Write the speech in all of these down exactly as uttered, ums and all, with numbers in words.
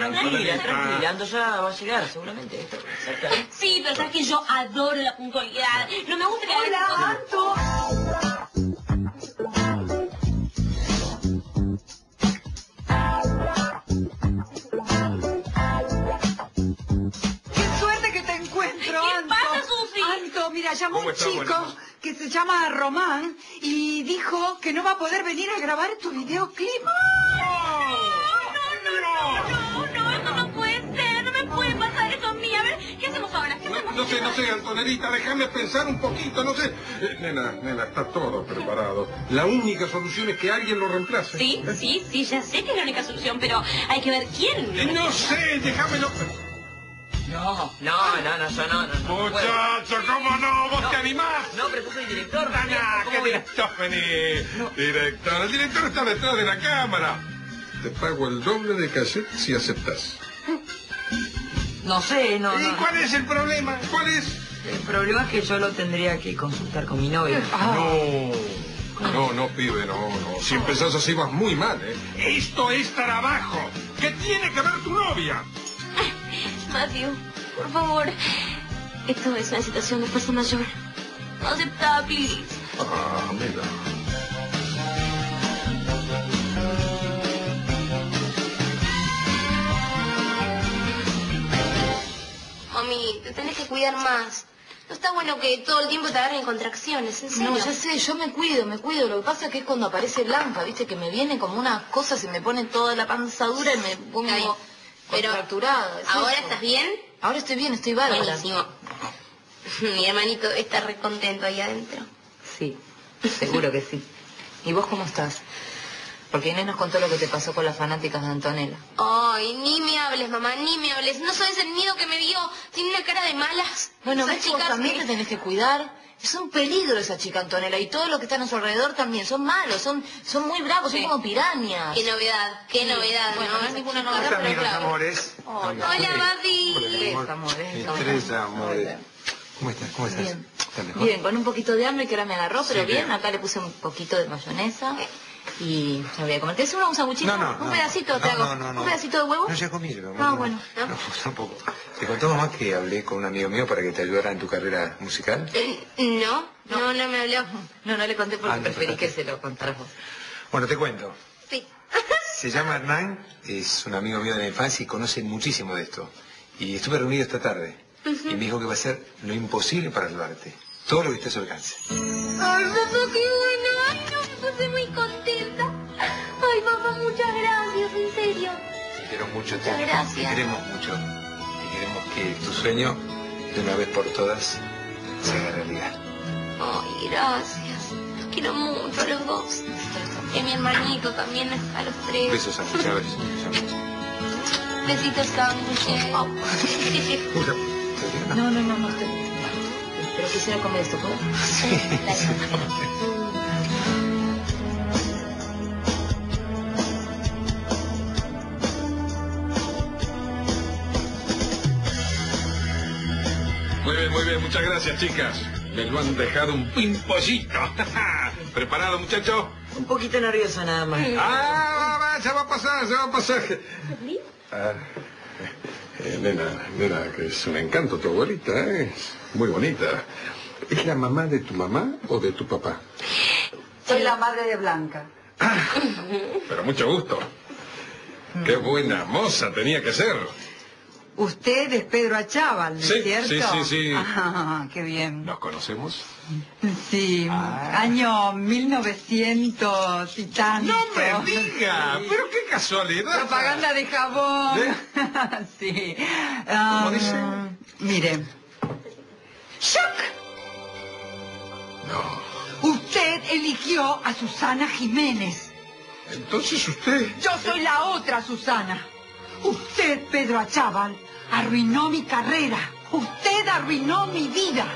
tranquila, tranquila. Ando ya va a llegar, seguramente. Esto, cerca, ¿eh? Sí, pero sabes que yo adoro la puntualidad. No me gusta que... ¡Hola, Anto! ¡Qué suerte que te encuentro, ¿Qué Anto! pasa, Susi? Anto, mira, llamó un está, chico bueno? que se llama Román y dijo que no va a poder venir a grabar tu videoclip. No, no, no, no, eso no puede ser, no me puede pasar eso a mí. A ver, ¿qué hacemos ahora? ¿Qué hacemos? No sé, no sé, Antonelita, déjame pensar un poquito, no sé. Eh, nena, nena, está todo preparado. La única solución es que alguien lo reemplace. Sí, sí, sí, ya sé que es la única solución, pero hay que ver quién. Eh, No sé, déjamelo... No, no, no, no, yo no, no, no puedo. Muchacho, ¿cómo no? ¿Vos No. te animás? No, pero yo soy director. Nana, ¿cómo ¿qué voy a- director? Vení. Director, el director está detrás de la cámara. Te pago el doble de cassette si aceptás. No sé, no, ¿Y no. cuál es el problema? ¿Cuál es? El problema es que yo lo tendría que consultar con mi novia. No, no, no, pibe, no, no. Si empezás así vas muy mal, ¿eh? Esto es trabajo. ¿Qué tiene que ver tu novia? Matthew, por favor. Esto es una situación de fuerza mayor. No acepta, please. Ah, mira. Mami, te tenés que cuidar más. No está bueno que todo el tiempo te agarren contracciones, en serio. No, ya sé, yo me cuido, me cuido. Lo que pasa es que es cuando aparece Blanca, viste, que me viene como unas cosas y me pone toda la panza dura y me pongo Está bien. Pero, contracturada. es ¿ahora eso. estás bien? Ahora estoy bien, estoy bárbara. Buenísimo. Mi hermanito está re contento ahí adentro. Sí, seguro que sí. ¿Y vos cómo estás? Porque Inés nos contó lo que te pasó con las fanáticas de Antonella. Ay, ni me hables, mamá, ni me hables. No sabes el miedo que me dio. Tiene una cara de malas. Bueno, Esas ves que vos también te tenés que cuidar. Es un peligro esa chica Antonella y todos los que están a su alrededor también. Son malos, son, son muy bravos, Sí. son como pirañas. Qué novedad, qué Sí. novedad, Bueno, ¿no? no es ninguna Esa novedad, chica. pero Amigos, claro. amores. Hola. Hola, Mati. Tres amores. Tres amores. ¿Cómo estás? ¿Cómo estás? Bien. ¿Estás mejor? Bien, con un poquito de hambre que ahora me agarró, pero Sí, bien. bien. Acá le puse un poquito de mayonesa y ya voy a comer. ¿Te haces un sanguchito? No, no, Un no. pedacito te No, hago. no, no, no. ¿Un pedacito de huevo? No, ya comí. No, Ah, no, bueno. No, no, tampoco. ¿Te contó mamá que hablé con un amigo mío para que te ayudara en tu carrera musical? Eh, No, no, no me habló. No, no le conté porque Ah, no, preferí espérate. que se lo contaras vos. Bueno, te cuento. Sí. Se llama Hernán, es un amigo mío de la infancia y conoce muchísimo de esto. Y estuve reunido esta tarde. Y me dijo que va a hacer lo imposible para ayudarte. Todo lo que esté a su alcance. Ay, papá, qué bueno. Ay, no, me puse muy contenta. Ay, papá, muchas gracias, en serio. Te quiero mucho, te, Muchas gracias. te queremos mucho. Y queremos que tu sueño, de una vez por todas, se haga realidad. Ay, gracias. Los quiero mucho a los dos. Y a mi hermanito también, a los tres. Besos, sándwich, a ver, sándwich. Besitos, sándwiches. No, no, no, no. Te... Pero quisiera comer esto, ¿puedo? Sí. Muy bien, muy bien, muchas gracias, chicas. Me lo han dejado un pimpollito. ¿Preparado, muchacho? Un poquito nervioso nada más. Ah, va, ya va a pasar, ya va a pasar. Ah, eh, nena, nena, que es un encanto tu abuelita, ¿eh? Muy bonita. ¿Es la mamá de tu mamá o de tu papá? Soy la madre de Blanca. Pero mucho gusto. Qué buena moza tenía que ser. Usted es Pedro Achával, ¿no es Sí, cierto? sí, sí, sí. Ah, qué bien. ¿Nos conocemos? Sí, año mil novecientos y tanto. ¡No me diga! ¡Pero qué casualidad! Propaganda de jabón. ¿Eh? Sí. ¿Cómo Um, dice? Mire. ¡Shock! No. Usted eligió a Susana Jiménez. Entonces usted... Yo soy la otra Susana. Usted, Pedro Achával, arruinó mi carrera. Usted arruinó mi vida.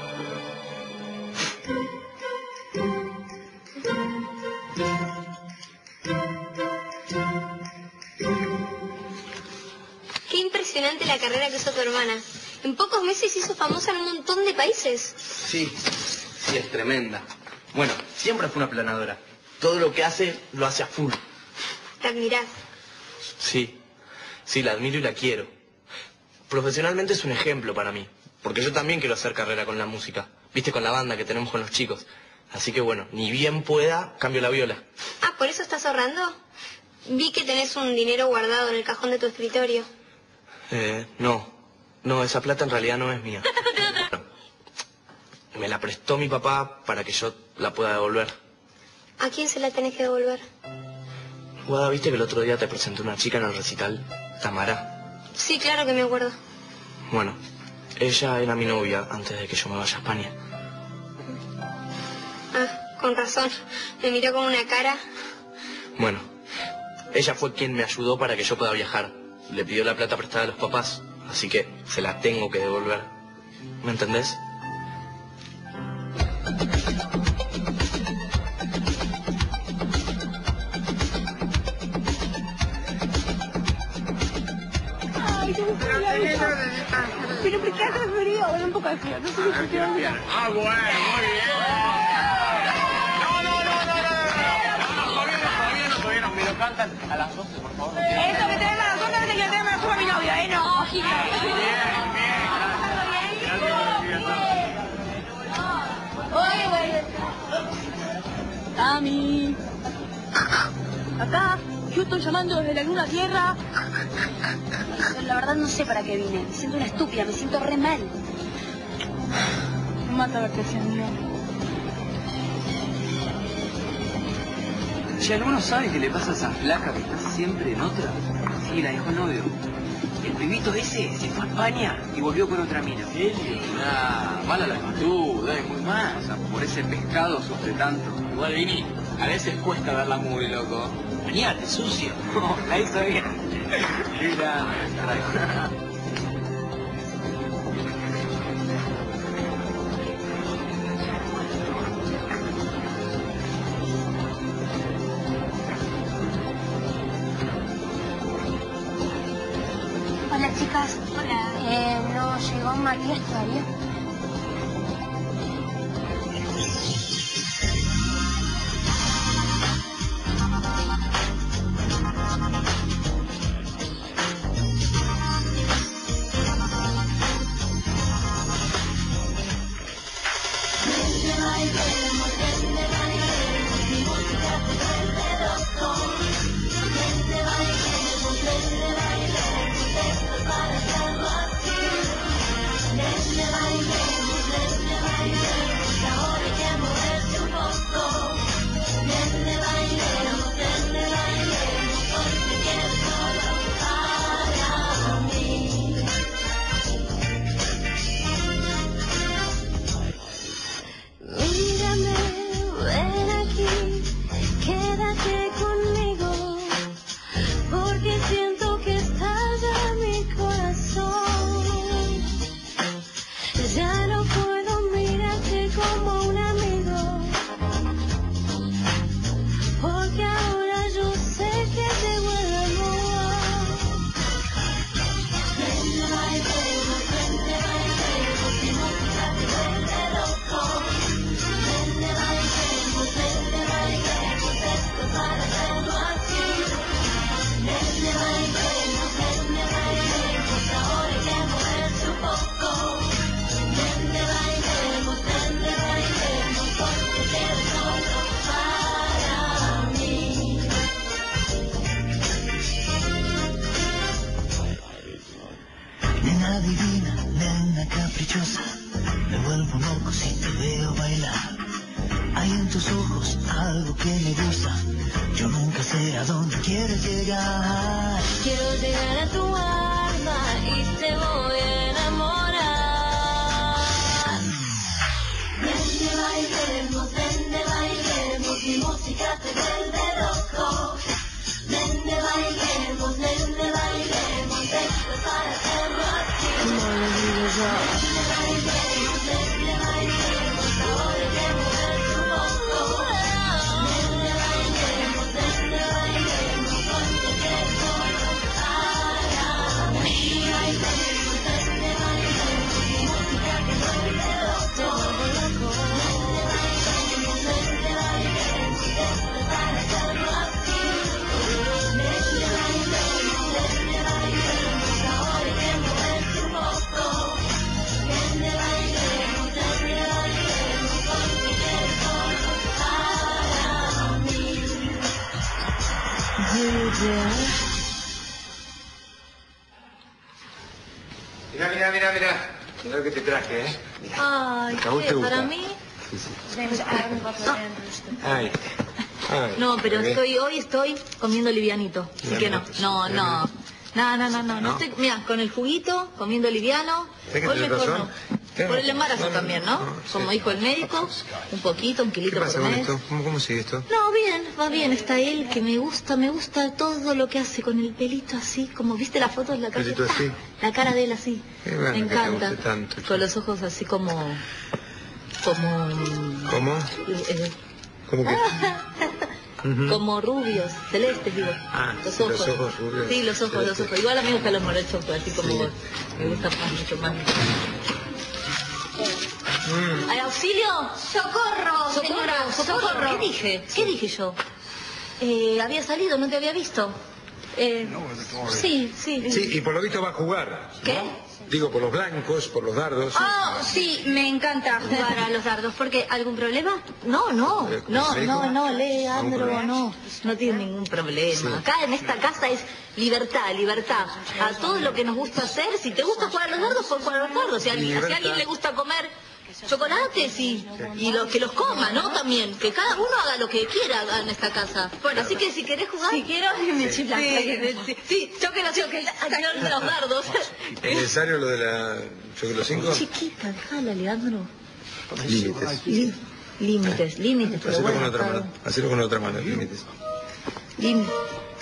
Qué impresionante la carrera que hizo tu hermana. En pocos meses hizo famosa en un montón de países. Sí, sí, es tremenda. Bueno, siempre fue una planadora. Todo lo que hace, lo hace a full. Te admirás. Sí, Sí, la admiro y la quiero. Profesionalmente es un ejemplo para mí, porque yo también quiero hacer carrera con la música. Viste, con la banda que tenemos con los chicos. Así que bueno, ni bien pueda, cambio la viola. Ah, ¿por eso estás ahorrando? Vi que tenés un dinero guardado en el cajón de tu escritorio. Eh, no. No, esa plata en realidad no es mía. Me la prestó mi papá para que yo la pueda devolver. ¿A quién se la tenés que devolver? Guada, ¿viste que el otro día te presenté una chica en el recital? Tamara. Sí, claro que me acuerdo. Bueno, ella era mi novia antes de que yo me vaya a España. Ah, con razón. Me miró con una cara. Bueno, ella fue quien me ayudó para que yo pueda viajar. Le pidió la plata prestada a los papás, así que se la tengo que devolver. ¿Me entendés? Pero ¿por qué hace frío? Bueno, un poco de frío. No sé si se queda bien. Ah, bueno, muy bien. No, no, no, no, no, no. Todavía no, todavía no, todavía no. Me lo cantan a las doce, por favor. Eso que te den a las doce, que yo te me lo suba a mi novio, ¿eh? No, Bien, bien. Oye, güey. Tami. Acá, yo estoy llamando desde la luna a tierra. La verdad no sé para qué vine. Me siento una estúpida, me siento re mal. Me mata verte así, amigo. Si alguno sabe qué le pasa a esa flaca que está siempre en otra, sí, la dejó el novio. El pibito ese se fue a España y volvió con otra mina. ¿Sí? Nah, mala la actitud, es muy mal. O sea, por ese pescado sufre tanto. Igual, Vini, a veces cuesta verla muy loco. Bañate, sucio. No, la hizo bien. Mira, Hola, chicas. Hola. Eh, ¿no llegó Matías todavía? Nena divina, nena caprichosa, me vuelvo loco si te veo bailar. Hay en tus ojos algo que me gusta, yo nunca sé a dónde quieres llegar. Quiero llegar a tu alma y te voy a enamorar. Ven de bailemos, ven de bailemos, mi música te vuelve loco. Ven de bailemos, ven de bailemos, esto es para hacerlo así. Ven de bailemos, ven de bailemos, ahora hay que moverse un poco. Ven de bailemos, ven de bailemos, porque quiero solo para mí. Bailemos, ven de bailemos, mi música que vuelve loco. Ven de bailemos, ven de bailemos, esto es para hacerlo así. Mira, mira, mira, mira. Mira lo que te traje, ¿eh? Mira. Ay, ¿A vos te ¿qué? gusta? ¿Para mí? Sí, sí. Ay. Ay. No, pero ¿Qué? estoy, hoy estoy comiendo livianito. Así que no, Livianitos. no, no. No, no, no, no, no ¿No? estoy, mira, con el juguito, comiendo liviano. ¿Sabes que Hoy tenés mejor razón? no. Tenés Por el razón. embarazo No, no, también, ¿no? no, sí. Como dijo el médico, un poquito, un ¿Qué kilito pasa por con mes. esto? ¿Cómo, cómo sigue esto? No, bien, va bien, está él, que me gusta, me gusta todo lo que hace con el pelito así, como, ¿viste la foto de la cara? ¿Pelito así? La cara de él así, Qué bueno me que te encanta. guste tanto, che. Con los ojos así como, como, ¿Cómo? eh, ¿Cómo que? Ujú. como rubios, celestes, digo. Ah, los sí, ojos. los ojos rubios, Sí, los ojos, los celestes. ojos. Igual a mí me gustan los morechos, pero así como Sí. vos. Me gusta más, mucho más. Mm. ¿Ay, auxilio? ¡Socorro, Socorro, señora! socorro. ¿Qué dije? ¿Qué dije yo? Eh, había salido, no te había visto. Eh, sí, sí. Sí, y por lo visto va a jugar. ¿Qué? Digo, por los blancos, por los dardos. Oh, sí, me encanta jugar a los dardos. ¿Por qué? ¿Algún problema? No, no, Eh, no, ¿me no, dijo? no, Leandro, problema? no, no tiene ningún problema. Acá en esta casa es libertad, libertad. A todo lo que nos gusta hacer, si te gusta jugar a los dardos, pues jugar a los dardos. Si a, alguien- si a alguien Libertad. le gusta comer chocolates y, y lo, que los coma, ¿no? También, que cada uno haga lo que quiera en esta casa. Bueno, así que si querés jugar... Si quiero, me chiflas. Sí, sí, sí, choque los choque, los dardos. ¿Es necesario lo de la... yo que los cinco? Chiquita, déjala, Leandro. Límites. Lí- Límites, límites, pero Hacelo bueno. con otra está mano. Hacelo con otra mano, límites. bien. Límites.